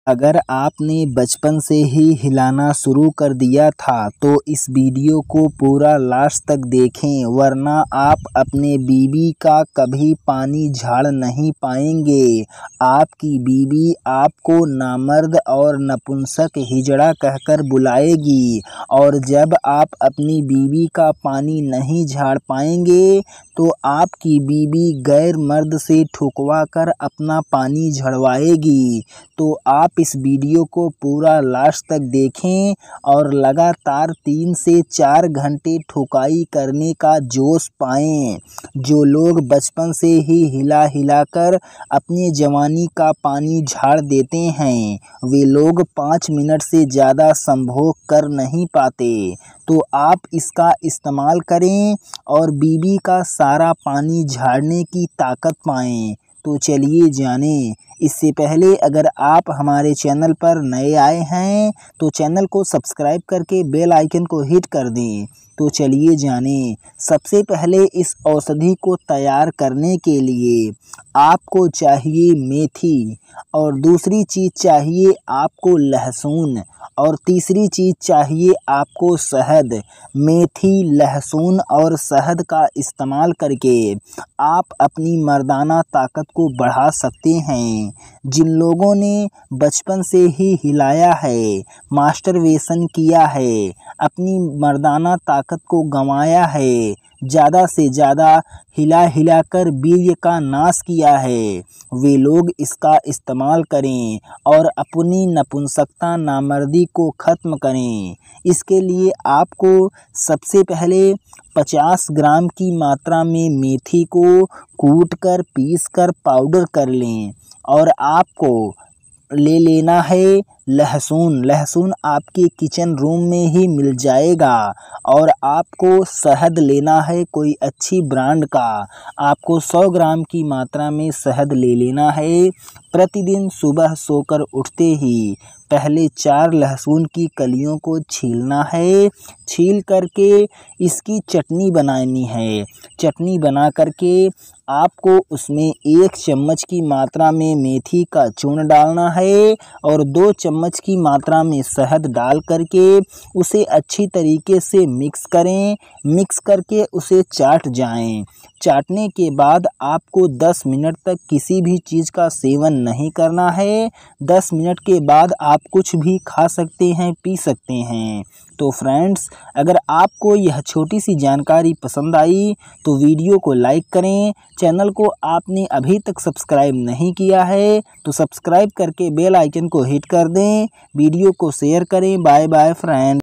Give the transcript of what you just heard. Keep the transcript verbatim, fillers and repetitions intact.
अगर आपने बचपन से ही हिलाना शुरू कर दिया था तो इस वीडियो को पूरा लास्ट तक देखें, वरना आप अपने बीवी का कभी पानी झाड़ नहीं पाएंगे। आपकी बीवी आपको नामर्द और नपुंसक हिजड़ा कहकर बुलाएगी, और जब आप अपनी बीवी का पानी नहीं झाड़ पाएंगे तो आपकी बीवी गैर मर्द से ठुकवा कर अपना पानी झड़वाएगी। तो आप इस वीडियो को पूरा लास्ट तक देखें और लगातार तीन से चार घंटे ठुकाई करने का जोश पाएं। जो लोग बचपन से ही हिला हिला कर अपनी जवानी का पानी झाड़ देते हैं, वे लोग पाँच मिनट से ज़्यादा संभोग कर नहीं पाते। तो आप इसका इस्तेमाल करें और बीवी का सारा पानी झाड़ने की ताकत पाएं। तो चलिए जानें। इससे पहले अगर आप हमारे चैनल पर नए आए हैं तो चैनल को सब्सक्राइब करके बेल आइकन को हिट कर दें। तो चलिए जानें। सबसे पहले इस औषधि को तैयार करने के लिए आपको चाहिए मेथी, और दूसरी चीज़ चाहिए आपको लहसुन, और तीसरी चीज़ चाहिए आपको शहद। मेथी, लहसुन और शहद का इस्तेमाल करके आप अपनी मर्दाना ताकत को बढ़ा सकते हैं। जिन लोगों ने बचपन से ही हिलाया है, मास्टरबेशन किया है, अपनी मर्दाना ताकत को गंवाया है, ज़्यादा से ज़्यादा हिला हिला कर वीर्य का नाश किया है, वे लोग इसका इस्तेमाल करें और अपनी नपुंसकता नामर्दी को ख़त्म करें। इसके लिए आपको सबसे पहले पचास ग्राम की मात्रा में मेथी को कूट कर पीस कर पाउडर कर लें, और आपको ले लेना है लहसुन। लहसुन आपके किचन रूम में ही मिल जाएगा। और आपको शहद लेना है कोई अच्छी ब्रांड का। आपको सौ ग्राम की मात्रा में शहद ले लेना है। प्रतिदिन सुबह सोकर उठते ही पहले चार लहसुन की कलियों को छीलना है। छील करके इसकी चटनी बनानी है। चटनी बना करके आपको उसमें एक चम्मच की मात्रा में मेथी का चूर्ण डालना है और दो चम्मच की मात्रा में शहद डाल करके उसे अच्छी तरीके से मिक्स करें। मिक्स करके उसे चाट जाएं। चाटने के बाद आपको दस मिनट तक किसी भी चीज़ का सेवन नहीं करना है। दस मिनट के बाद आप कुछ भी खा सकते हैं, पी सकते हैं। तो फ्रेंड्स, अगर आपको यह छोटी सी जानकारी पसंद आई तो वीडियो को लाइक करें। चैनल को आपने अभी तक सब्सक्राइब नहीं किया है तो सब्सक्राइब करके बेल आइकन को हिट कर दें। वीडियो को शेयर करें। Bye bye friends.